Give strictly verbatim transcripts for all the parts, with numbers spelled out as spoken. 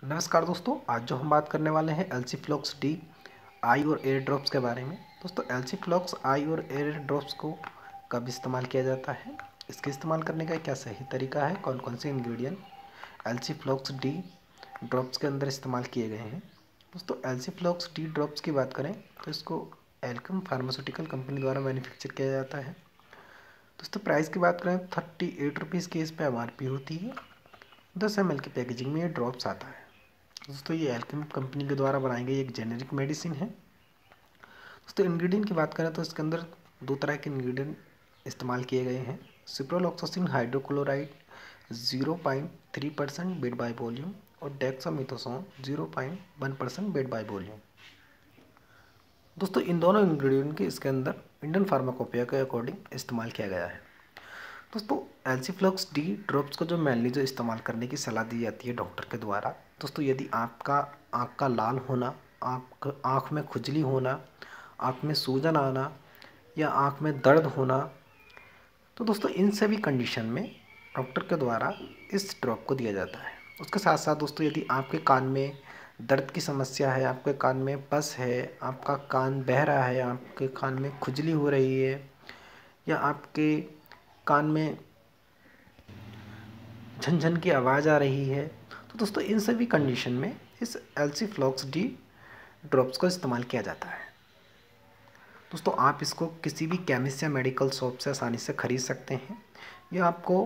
नमस्कार दोस्तों, आज जो हम बात करने वाले हैं L C flox D I और एयर ड्रॉप्स के बारे में। दोस्तों, एल सी फ्लॉक्स आई और एयर ड्रॉप्स को कब इस्तेमाल किया जाता है, इसके इस्तेमाल करने का क्या सही तरीका है, कौन कौन से ingredient L C flox D drops के अंदर इस्तेमाल किए गए हैं। दोस्तों, L C flox D drops की बात करें तो इसको एल्केम फार्मास्यूटिकल कंपनी द्वारा मैन्युफैक्चर किया जाता है। दोस्तों, प्राइस की बात करें थर्टी एट रुपीज़ की इस पर एम आर पी होती है। दस एम एल की पैकेजिंग में ये ड्रॉप्स आता है। दोस्तों, ये एल्केम कंपनी के द्वारा बनाई गई एक जेनेरिक मेडिसिन है। दोस्तों, इंग्रेडिएंट की बात करें तो इसके अंदर दो तरह के इंग्रेडिएंट इस्तेमाल किए गए हैं। Ciprofloxacin hydrochloride zero point three percent weight by volume और dexamethasone zero point one percent weight by volume. दोस्तों, इन दोनों इंग्रेडिएंट के इसके अंदर इंडियन फार्माकोपिया के अकॉर्डिंग इस्तेमाल किया गया है। दोस्तों, एल्सीफ्लॉक्स डी ड्रॉप्स को जो मेनली जो इस्तेमाल करने की सलाह दी जाती है डॉक्टर के द्वारा। दोस्तों, यदि आपका आँख का लाल होना, आँख आँख में खुजली होना, आँख में सूजन आना या आँख में दर्द होना, तो दोस्तों इन सभी कंडीशन में डॉक्टर के द्वारा इस ड्रॉप को दिया जाता है। उसके साथ साथ दोस्तों, यदि आपके कान में दर्द की समस्या है, आपके कान में पस है, आपका कान बह रहा है, आपके कान में खुजली हो रही है या आपके कान में झनझन की आवाज़ आ रही है, तो दोस्तों इन सभी कंडीशन में इस एल्सीफ्लॉक्स डी ड्रॉप्स का इस्तेमाल किया जाता है। दोस्तों, आप इसको किसी भी केमिस्ट या मेडिकल शॉप से आसानी से ख़रीद सकते हैं। यह आपको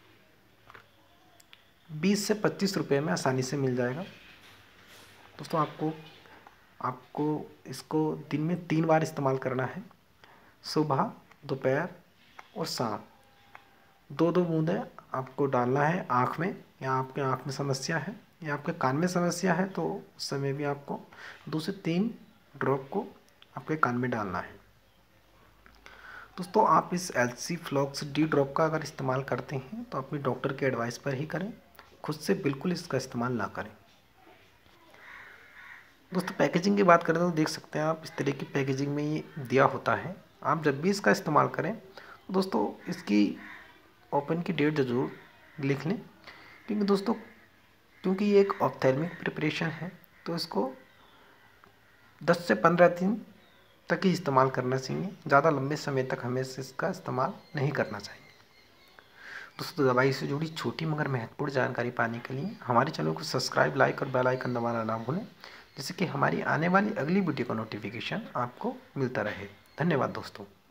बीस से पच्चीस रुपये में आसानी से मिल जाएगा। दोस्तों, आपको आपको इसको दिन में तीन बार इस्तेमाल करना है, सुबह, दोपहर और शाम। दो दो बूंदें आपको डालना है आँख में, या आपके आँख में समस्या है या आपके कान में समस्या है तो उस समय भी आपको दो से तीन ड्रॉप को आपके कान में डालना है। दोस्तों, आप इस एल्सीफ्लॉक्स डी ड्रॉप का अगर इस्तेमाल करते हैं तो अपने डॉक्टर के एडवाइस पर ही करें, खुद से बिल्कुल इसका इस्तेमाल ना करें। दोस्तों, पैकेजिंग की बात करें तो देख सकते हैं आप, इस तरह की पैकेजिंग में ये दिया होता है। आप जब भी इसका इस्तेमाल करें तो दोस्तों इसकी ओपन की डेट ज़रूर लिख लें, क्योंकि दोस्तों क्योंकि ये एक ऑप्थेल्मिक प्रिपरेशन है तो इसको दस से पंद्रह दिन तक ही इस्तेमाल करना चाहिए। ज़्यादा लंबे समय तक हमें इसका इस्तेमाल नहीं करना चाहिए। दोस्तों, दवाई से जुड़ी छोटी मगर महत्वपूर्ण जानकारी पाने के लिए हमारे चैनल को सब्सक्राइब, लाइक और बेल आइकन दबाना ना भूलें, जिससे कि हमारी आने वाली अगली वीडियो का नोटिफिकेशन आपको मिलता रहे। धन्यवाद दोस्तों।